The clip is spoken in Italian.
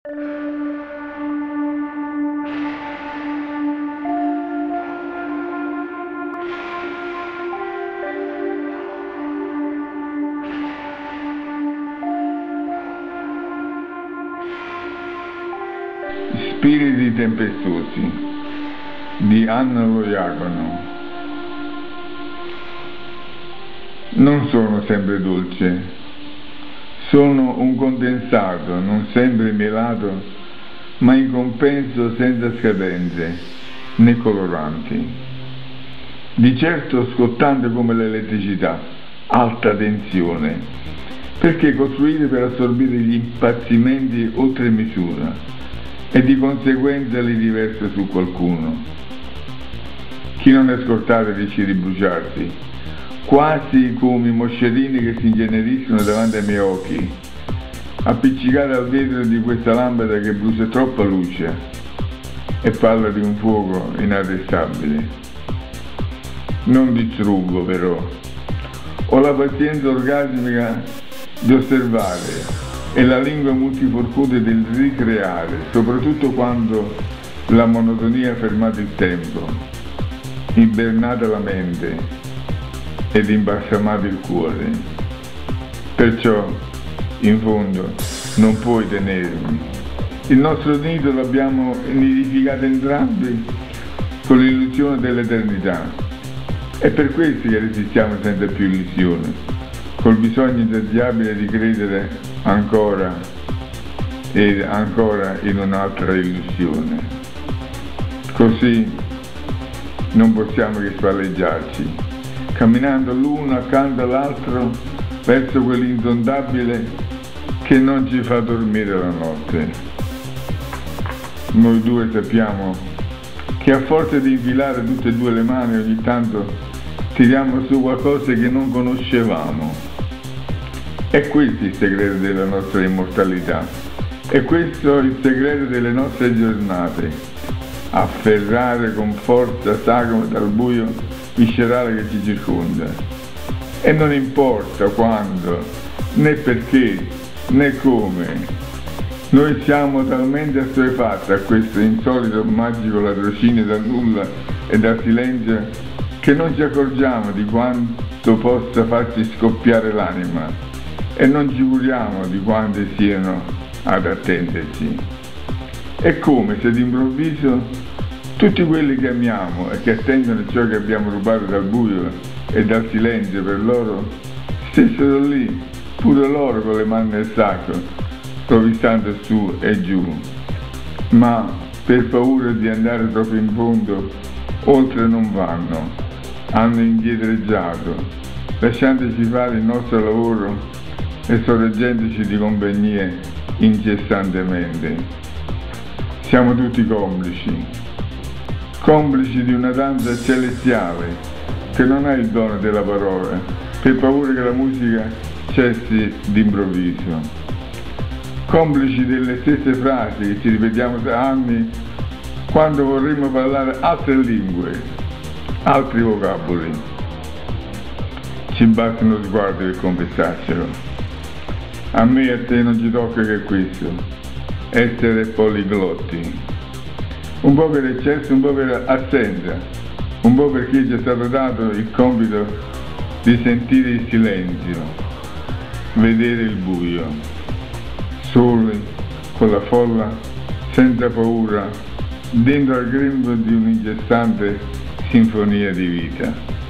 Spiriti tempestosi di Anna lo Diacono. Non sono sempre dolce, sono un condensato, non sempre mielato, ma in compenso senza scadenze né coloranti. Di certo scottante come l'elettricità, alta tensione, perché costruite per assorbire gli impazzimenti oltre misura e di conseguenza li riversa su qualcuno. Chi non è scortato rischia di bruciarsi, quasi come i moscerini che si ingeneriscono davanti ai miei occhi, appiccicati al vetro di questa lampada che brucia troppa luce e parla di un fuoco inarrestabile. Non distruggo però, ho la pazienza orgasmica di osservare e la lingua multiforcuta del ricreare, soprattutto quando la monotonia ha fermato il tempo, ibernata la mente ed imbalsamato il cuore. Perciò, in fondo, non puoi tenermi. Il nostro nido l'abbiamo nidificato entrambi con l'illusione dell'eternità. È per questo che resistiamo senza più illusione, col bisogno insaziabile di credere ancora ed ancora in un'altra illusione. Così non possiamo che spalleggiarci, camminando l'uno accanto all'altro verso quell'insondabile che non ci fa dormire la notte. Noi due sappiamo che a forza di infilare tutte e due le mani ogni tanto tiriamo su qualcosa che non conoscevamo. È questo il segreto della nostra immortalità, è questo il segreto delle nostre giornate, afferrare con forza sacra dal buio viscerale che ci circonda. E non importa quando, né perché, né come, noi siamo talmente assuefatti a questo insolito magico latrocinio dal nulla e dal silenzio che non ci accorgiamo di quanto possa farci scoppiare l'anima. E non ci curiamo di quante siano ad attenderci. È come se d'improvviso tutti quelli che amiamo e che attendono ciò che abbiamo rubato dal buio e dal silenzio per loro, stessero lì, pure loro con le mani nel sacco, rovistando su e giù. Ma per paura di andare troppo in fondo, oltre non vanno, hanno indietreggiato, lasciandoci fare il nostro lavoro e sorreggendoci di compagnie incessantemente. Siamo tutti complici di una danza celestiale che non ha il dono della parola, per paura che la musica cessi d'improvviso. Complici delle stesse frasi che ci ripetiamo da anni quando vorremmo parlare altre lingue, altri vocaboli. Ci basta uno sguardo per confessarcelo. A me e a te non ci tocca che questo, essere poliglotti. Un po' per eccesso, un po' per assenza, un po' perché ci è stato dato il compito di sentire il silenzio, vedere il buio, soli, con la folla, senza paura, dentro al grembo di un'incessante sinfonia di vita.